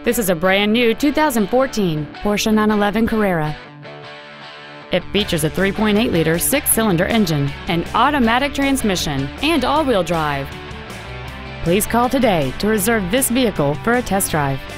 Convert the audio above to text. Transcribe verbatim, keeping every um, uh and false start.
This is a brand new two thousand fourteen Porsche nine eleven Carrera. It features a three point eight liter six-cylinder engine, an automatic transmission, and all-wheel drive. Please call today to reserve this vehicle for a test drive.